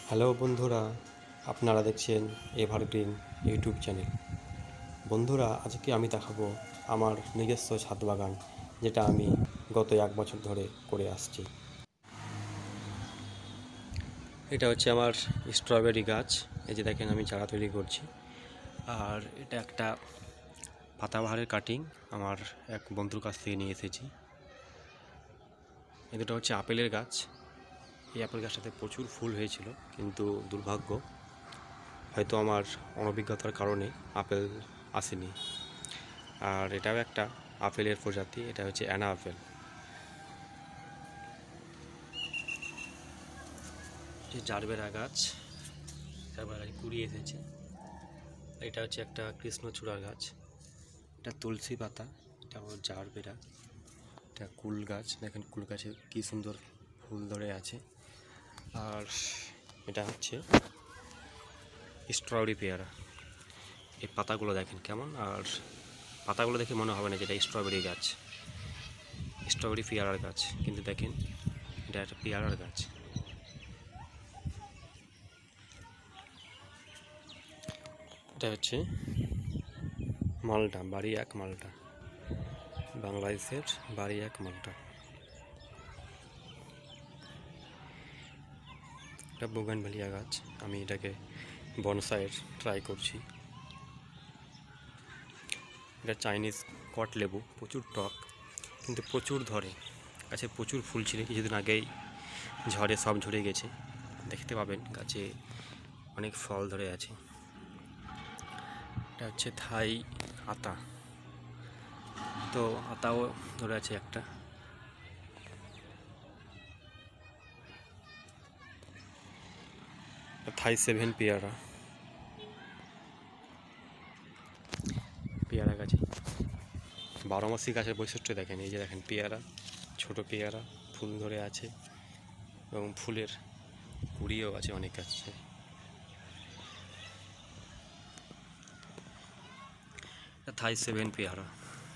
Hello বন্ধুরা, আপনারা দেখছেন এভারগ্রিন ইউটিউব চ্যানেল। বন্ধুরা, আজকে আমি দেখাবো আমার নিজস্ব ছাদ বাগান, যেটা আমি গত 1 বছর ধরে করে আসছি। এটা হচ্ছে আমার স্ট্রবেরি গাছ। এই যে দেখেন, আমি চারা তৈরি করছি। আর এটা একটা পাতাবাহারের কাটিং আমার এক বন্ধুর কাছ থেকে নিয়ে এসেছি। এই দুটো হচ্ছে আপেলের গাছ। এই আপেল গাছটাতে প্রচুর ফুল হয়েছিল, কিন্তু দুর্ভাগ্য, হয়তো আমার অনভিজ্ঞতার কারণে আপেল আসেনি। আর এটাও একটা আপেলের প্রজাতি, এটা হচ্ছে অ্যানা আপেল। যে জারবেরা গাছ, কুড়ি এসেছে। এটা হচ্ছে একটা কৃষ্ণচূড়ার গাছ। এটা তুলসী পাতা, এটা হলো জারবেরা। এটা কুল গাছ, দেখেন কুল গাছে কি সুন্দর ফুল ধরে আছে। আর এটা হচ্ছে স্ট্রবেরি পেয়ারা। এই পাতাগুলো দেখেন কেমন, আর পাতাগুলো দেখে মনে হবে না যে এটা স্ট্রবেরি গাছ, স্ট্রবেরি পেয়ারার গাছ, কিন্তু দেখেন এটা একটা পেয়ারার গাছ। এটা হচ্ছে মালটা, বাড়ি এক মালটা, বাংলাদেশের বাড়ি এক মালটা। এটা বোগানভেলিয়া গাছ, আমি এটাকে বনসাইয়ের ট্রাই করছি। এটা চাইনিজ কট লেবু, প্রচুর টক, কিন্তু প্রচুর ধরে। গাছে প্রচুর ফুল ছিল, কিছুদিন আগেই ঝড়ে সব ঝরে গেছে। দেখতে পাবেন গাছে অনেক ফল ধরে আছে। এটা হচ্ছে থাই আতা, তো আতাও ধরে আছে একটা। থাই 7 পেয়ারা, পেয়ারা গাছে 12 মাসি গাছের বৈশিষ্ট্য দেখেন। এই যে দেখেন পেয়ারা, ছোট পেয়ারা, ফুল ধরে আছে এবং ফুলের কুড়িও আছে অনেক গাছে। থাই 7 পেয়ারা।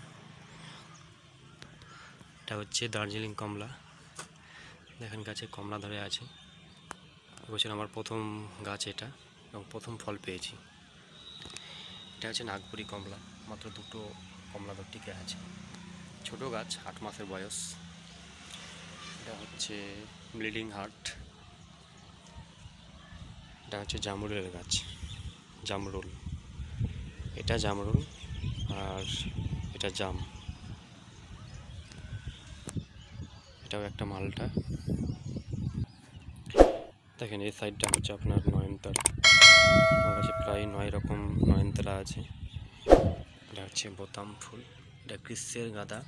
এটা হচ্ছে দার্জিলিং কমলা, দেখেন গাছে কমলা ধরে আছে। এবছর আমার প্রথম গাছ এটা, এবং প্রথম ফল পেয়েছি। এটা হচ্ছে নাগপুরি কমলা, মাত্র 2টো কমলা ধর টিকে আছে। ছোট গাছ, 8 মাসের বয়স। এটা হচ্ছে ব্লিডিং হার্ট। এটা হচ্ছে জামরুলের গাছ, জামরুল। এটা জামরুল, আর এটা জাম। এটাও একটা মালটা। দেখেন এই সাইডটা হচ্ছে আপনার নয়নতারা। আমার কাছে প্রায় 9 রকম নয়নতারা আছে। এটা হচ্ছে বোতাম ফুল, এটা গ্রীষ্মের গাঁদা।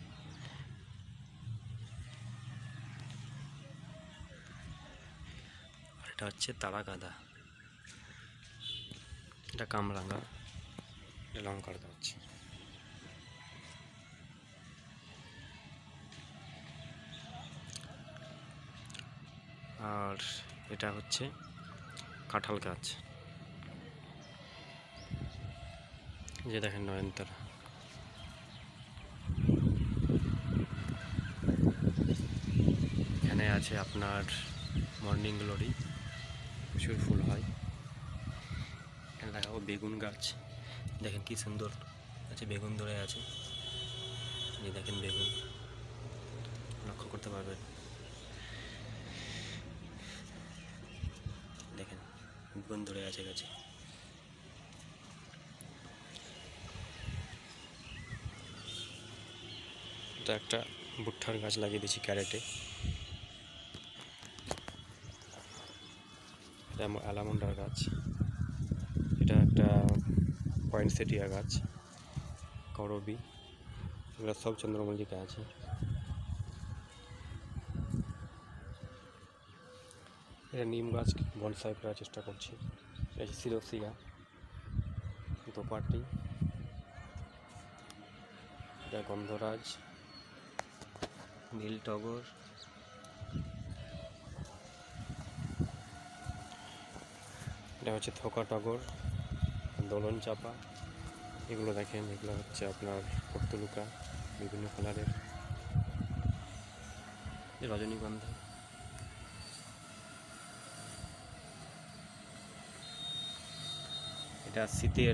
আর এটা হচ্ছে তারা গাঁদা। এটা কামরাঙা, এটা লঙ্কার গাছ। আর এটা হচ্ছে কাঁঠাল গাছ। যে দেখেন নয়নতারা। এখানে আছে আপনার মর্নিং গ্লোরি, প্রচুর ফুল হয়। এখানে দেখাবো বেগুন গাছ, দেখেন কি সুন্দর আছে, বেগুন ধরে আছে। যে দেখেন বেগুন, লক্ষ্য করতে পারবেন। দেখেন বেগুন ধরে আছে গাছে। এটা একটা ভুট্টার গাছ লাগিয়ে দিয়েছি ক্যারেটে। এটা অ্যালামন্ডার গাছ। এটা একটা পয়েন্টসেটিয়া গাছ, করবি, এগুলো সব চন্দ্রমল্লিকা আছে। এটা নিম গাছ বনসাই করার চেষ্টা করছি। এটা সিরোসিয়া, দোপাটি, এটা গন্ধরাজ, নীল টগর, এটা হচ্ছে থোকা টগর, দোলন চাপা। এগুলো দেখেন, এগুলো হচ্ছে আপনার পর্তুলুকা, বিভিন্ন কালারের। রজনীগন্ধা, এটা শীতের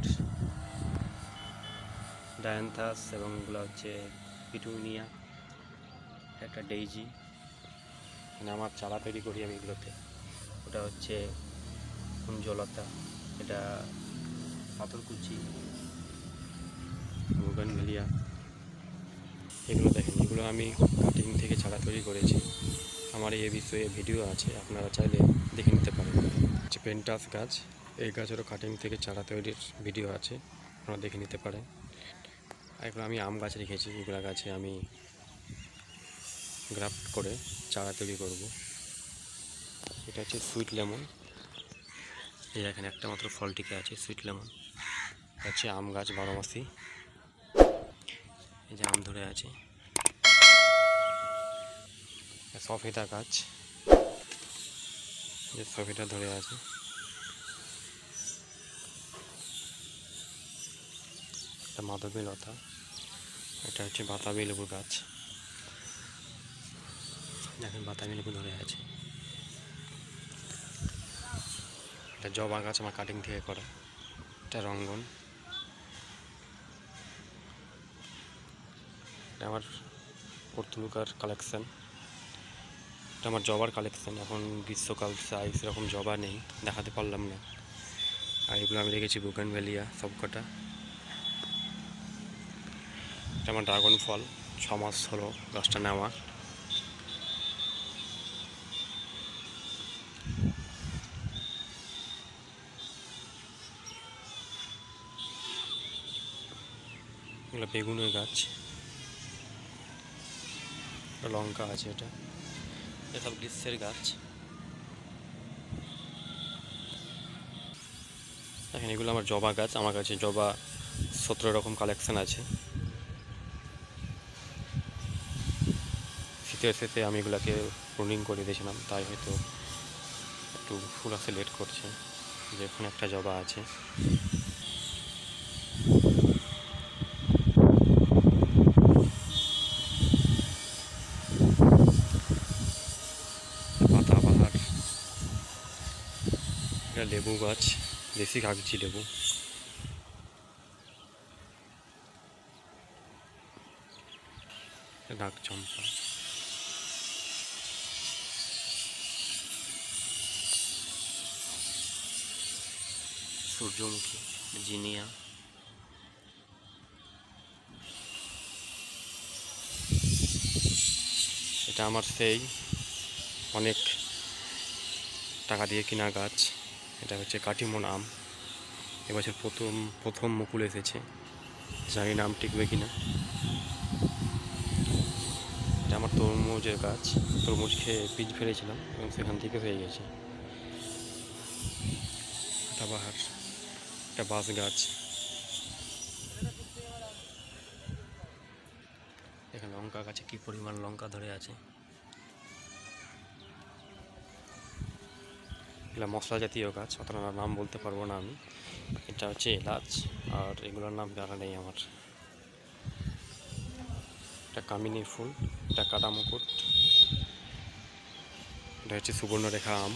ডায়ান্থাস এবং এগুলো হচ্ছে পিটুনিয়া, একটা ডেইজি। মানে আমার চারা তৈরি করি আমি এগুলোতে। ওটা হচ্ছে কুঞ্জলতা, এটা পাথরকুচি, বোগানভেলিয়া। এগুলো দেখেন, এগুলো আমি কাটিং থেকে চারা তৈরি করেছি। আমার এই বিষয়ে ভিডিও আছে, আপনারা চাইলে দেখে নিতে পারেন। হচ্ছে পেন্টাস গাছ, এই গাছেরও কাটিং থেকে চারা তৈরির ভিডিও আছে, আপনারা দেখে নিতে পারেন। এগুলো আমি আম গাছ রেখেছি, এগুলো গাছে আমি গ্রাফট করে চারা তৈরি করব। এটা হচ্ছে সুইট লেমন, এই এখানে একটা মাত্র ফল টিকে আছে সুইট লেমন। হচ্ছে আম গাছ 12 মাসি, এই যে আম ধরে আছে। সফেদা গাছ, যে সফেদা ধরে আছে। এটা মাধবী লতা, এটা হচ্ছে বাতাবি লেবুর গাছ, দেখেন বাতাবি লেবু ধরে আছে। এটা জবা গাছ আমার কাটিং থেকে করা, এটা রঙ্গন। এটা আমার পর্তুলুকার কালেকশন, এটা আমার জবার কালেকশন। এখন গ্রীষ্মকাল তাই সেরকম জবা নেই, দেখাতে পারলাম না। আর এগুলো আমি রেখেছি বোগানভেলিয়া সবকটা। এটা আমার ড্রাগন ফল, 6 মাস হলো গাছটা নেওয়া। এগুলো বেগুনের গাছ, লঙ্কা আছে। এটা এসব গ্রীষ্মের গাছ। দেখেন এগুলো আমার জবা গাছ, আমার কাছে জবা 17 রকম কালেকশন আছে। শীতের শেষে আমি এগুলাকে প্রুনিং করে দিয়েছিলাম, তাই হয়তো একটু ফুল আসতে লেট করছে। যেখানে একটা জবা আছে। পাতাবাহার, এটা লেবু গাছ, দেশি কাগজি লেবু। নাগ চম্পা, সূর্যমুখী, জিনিয়া। এটা আমার সেই অনেক টাকা দিয়ে কিনা গাছ। এটা হচ্ছে কাটিমন আম, এবছর প্রথম মুকুল এসেছে, জানি না আম টিকবে কিনা। এটা আমার তরমুজের গাছ, তরমুজ খেয়ে বীজ ফেলেছিলাম এবং সেখান থেকে হয়ে গেছে। পাতাবাহার, এটা বাঁশ গাছ। এখানে লঙ্কা গাছে কি পরিমাণ লঙ্কা ধরে আছে। এগুলো মশলা জাতীয় গাছ, অতটা নাম বলতে পারবো না আমি। এটা হচ্ছে এলাচ, আর এগুলোর নাম জানা নেই আমার। এটা কামিনী ফুল, এটা কাটা মুকুট, এটা হচ্ছে সুবর্ণরেখা আম।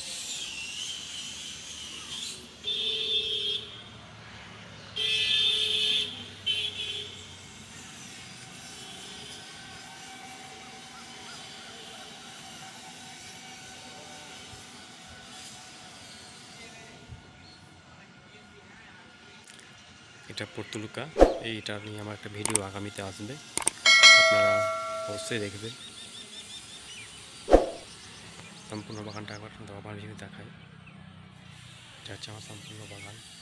এটা পর্তুলুকা, এইটা নিয়ে আমার একটা ভিডিও আগামীতে আসবে, আপনারা অবশ্যই দেখবেন। সম্পূর্ণ বাগানটা একবার ওভারভিউ দেখায়। এটা হচ্ছে আমার সম্পূর্ণ বাগান।